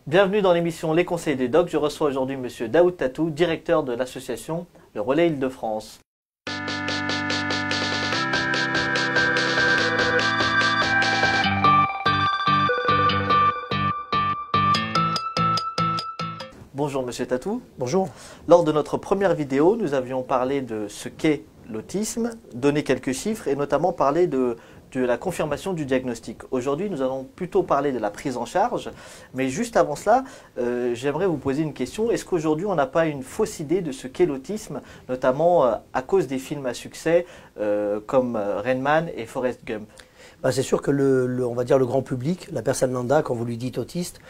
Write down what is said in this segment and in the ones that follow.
Bienvenue dans l'émission Les Conseils des Docs. Je reçois aujourd'hui Monsieur Daoud Tatou, directeur de l'association Le Relais Île-de-France. Bonjour Monsieur Tatou. Bonjour. Lors de notre première vidéo, nous avions parlé de ce qu'est l'autisme, donné quelques chiffres et notamment parlé de la confirmation du diagnostic. Aujourd'hui, nous allons plutôt parler de la prise en charge. Mais juste avant cela, j'aimerais vous poser une question. Est-ce qu'aujourd'hui, on n'a pas une fausse idée de ce qu'est l'autisme, notamment à cause des films à succès comme Rain Man et Forrest Gump? C'est sûr que on va dire le grand public, la personne lambda, quand vous lui dites autiste,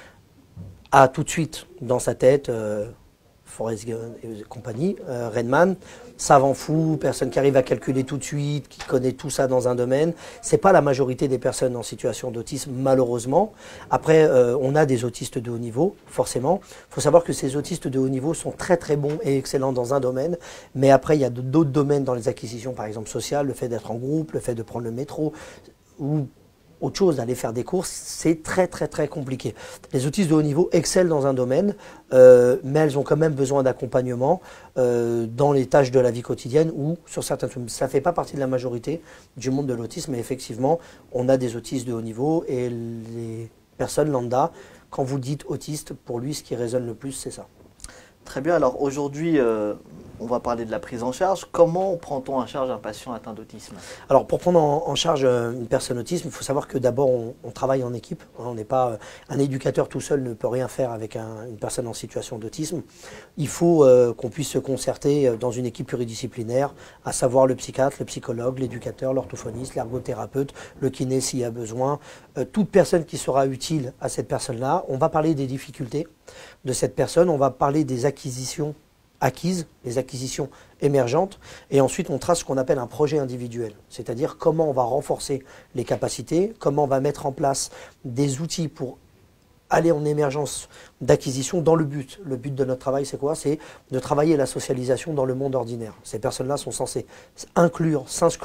a tout de suite dans sa tête Forrest Gump et compagnie, Rain Man, savant fou, personne qui arrive à calculer tout de suite, qui connaît tout ça dans un domaine. C'est pas la majorité des personnes en situation d'autisme, malheureusement. Après, on a des autistes de haut niveau, forcément. Il faut savoir que ces autistes de haut niveau sont très très bons et excellents dans un domaine, mais après, il y a d'autres domaines dans les acquisitions, par exemple sociales, le fait d'être en groupe, le fait de prendre le métro, ou autre chose, d'aller faire des courses, c'est très très très compliqué. Les autistes de haut niveau excellent dans un domaine, mais elles ont quand même besoin d'accompagnement dans les tâches de la vie quotidienne ou sur certains trucs. Ça ne fait pas partie de la majorité du monde de l'autisme, mais effectivement, on a des autistes de haut niveau et les personnes lambda, quand vous dites autiste, pour lui, ce qui résonne le plus, c'est ça. Très bien, alors aujourd'hui, on va parler de la prise en charge. Comment prend-on en charge un patient atteint d'autisme? Alors pour prendre en charge une personne autisme, il faut savoir que d'abord on travaille en équipe. On n'est pas un éducateur tout seul ne peut rien faire avec une personne en situation d'autisme. Il faut qu'on puisse se concerter dans une équipe pluridisciplinaire, à savoir le psychiatre, le psychologue, l'éducateur, l'orthophoniste, l'ergothérapeute, le kiné s'il y a besoin. Toute personne qui sera utile à cette personne-là. On va parler des difficultés de cette personne, on va parler des acquisitions acquises, les acquisitions émergentes, et ensuite on trace ce qu'on appelle un projet individuel, c'est-à-dire comment on va renforcer les capacités, comment on va mettre en place des outils pour aller en émergence d'acquisition dans le but. Le but de notre travail, c'est quoi? C'est de travailler la socialisation dans le monde ordinaire. Ces personnes-là sont censées inclure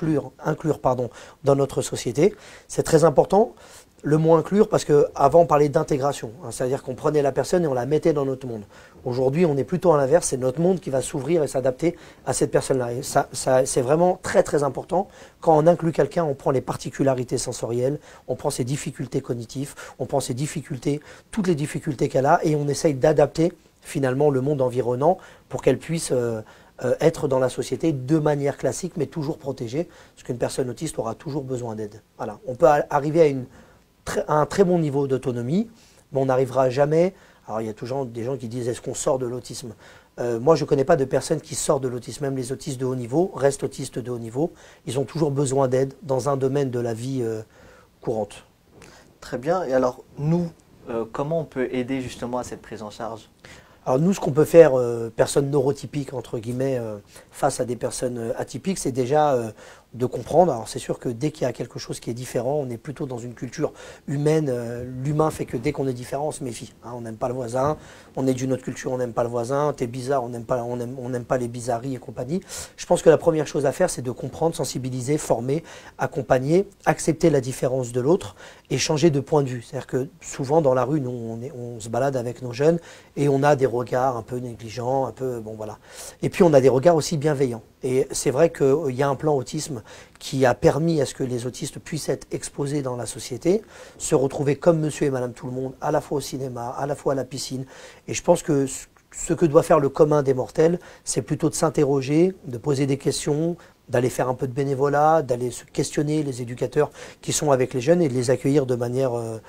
dans notre société. C'est très important. Le mot inclure, parce qu'avant on parlait d'intégration, c'est-à-dire qu'on prenait la personne et on la mettait dans notre monde. Aujourd'hui, on est plutôt à l'inverse, c'est notre monde qui va s'ouvrir et s'adapter à cette personne-là. Et ça c'est vraiment très très important. Quand on inclut quelqu'un, on prend les particularités sensorielles, on prend ses difficultés cognitives, on prend ses difficultés, toutes les difficultés qu'elle a, et on essaye d'adapter finalement le monde environnant pour qu'elle puisse être dans la société de manière classique, mais toujours protégée, parce qu'une personne autiste aura toujours besoin d'aide. Voilà. On peut arriver à un très bon niveau d'autonomie, mais on n'arrivera jamais. Alors il y a toujours des gens qui disent est-ce qu'on sort de l'autisme? Moi je ne connais pas de personnes qui sortent de l'autisme, même les autistes de haut niveau restent autistes de haut niveau, ils ont toujours besoin d'aide dans un domaine de la vie courante. Très bien, et alors nous, comment on peut aider justement à cette prise en charge? Alors nous, ce qu'on peut faire, personnes neurotypiques, entre guillemets, face à des personnes atypiques, c'est déjà de comprendre. Alors c'est sûr que dès qu'il y a quelque chose qui est différent, on est plutôt dans une culture humaine. L'humain fait que dès qu'on est différent, on se méfie. On n'aime pas le voisin, on est d'une autre culture, on n'aime pas le voisin, t'es bizarre, on n'aime pas les bizarreries et compagnie. Je pense que la première chose à faire, c'est de comprendre, sensibiliser, former, accompagner, accepter la différence de l'autre et changer de point de vue. C'est-à-dire que souvent dans la rue, nous, on se balade avec nos jeunes et on a des regards un peu négligents, un peu, bon voilà. Et puis on a des regards aussi bienveillants. Et c'est vrai qu'il y a un plan autisme qui a permis à ce que les autistes puissent être exposés dans la société, se retrouver comme monsieur et madame tout le monde, à la fois au cinéma, à la fois à la piscine. Et je pense que ce que doit faire le commun des mortels, c'est plutôt de s'interroger, de poser des questions, d'aller faire un peu de bénévolat, d'aller se questionner les éducateurs qui sont avec les jeunes et de les accueillir de manière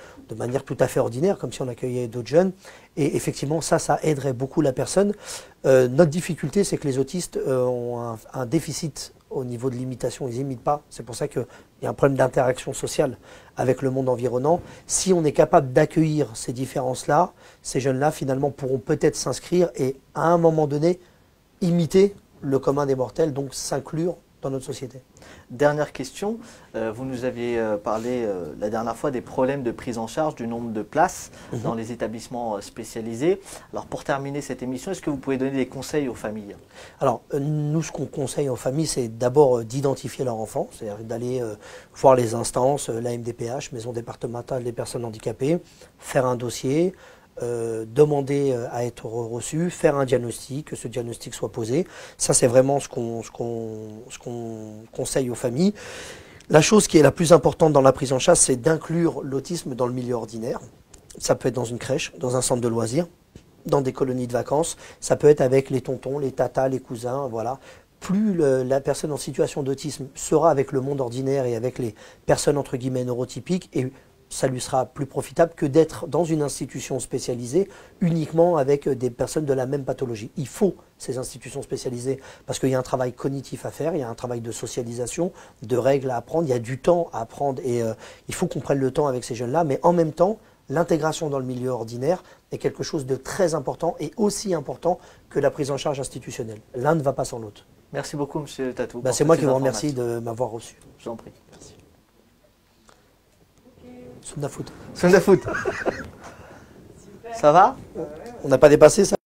tout à fait ordinaire, comme si on accueillait d'autres jeunes. Et effectivement, ça aiderait beaucoup la personne. Notre difficulté, c'est que les autistes ont un déficit au niveau de l'imitation, ils n'imitent pas. C'est pour ça qu'il y a un problème d'interaction sociale avec le monde environnant. Si on est capable d'accueillir ces différences-là, ces jeunes-là, finalement, pourront peut-être s'inscrire et, à un moment donné, imiter le commun des mortels, donc s'inclure dans notre société. Dernière question, vous nous aviez parlé la dernière fois des problèmes de prise en charge, du nombre de places dans les établissements spécialisés. Alors pour terminer cette émission, est-ce que vous pouvez donner des conseils aux familles? Alors nous, ce qu'on conseille aux familles, c'est d'abord d'identifier leur enfant, c'est-à-dire d'aller voir les instances, la MDPH, Maison départementale des personnes handicapées, faire un dossier, demander à être reçu, faire un diagnostic, que ce diagnostic soit posé. Ça, c'est vraiment ce qu'on conseille aux familles. La chose qui est la plus importante dans la prise en charge, c'est d'inclure l'autisme dans le milieu ordinaire. Ça peut être dans une crèche, dans un centre de loisirs, dans des colonies de vacances. Ça peut être avec les tontons, les tatas, les cousins, voilà. Plus la personne en situation d'autisme sera avec le monde ordinaire et avec les personnes entre guillemets neurotypiques, et ça lui sera plus profitable que d'être dans une institution spécialisée uniquement avec des personnes de la même pathologie. Il faut ces institutions spécialisées parce qu'il y a un travail cognitif à faire, il y a un travail de socialisation, de règles à apprendre, il y a du temps à apprendre et il faut qu'on prenne le temps avec ces jeunes-là, mais en même temps, l'intégration dans le milieu ordinaire est quelque chose de très important et aussi important que la prise en charge institutionnelle. L'un ne va pas sans l'autre. Merci beaucoup, Monsieur Tatou. C'est moi qui vous remercie de m'avoir reçu. Je vous en prie. Merci. Sundafoot. Sundafoot. Ça va? On n'a pas dépassé ça?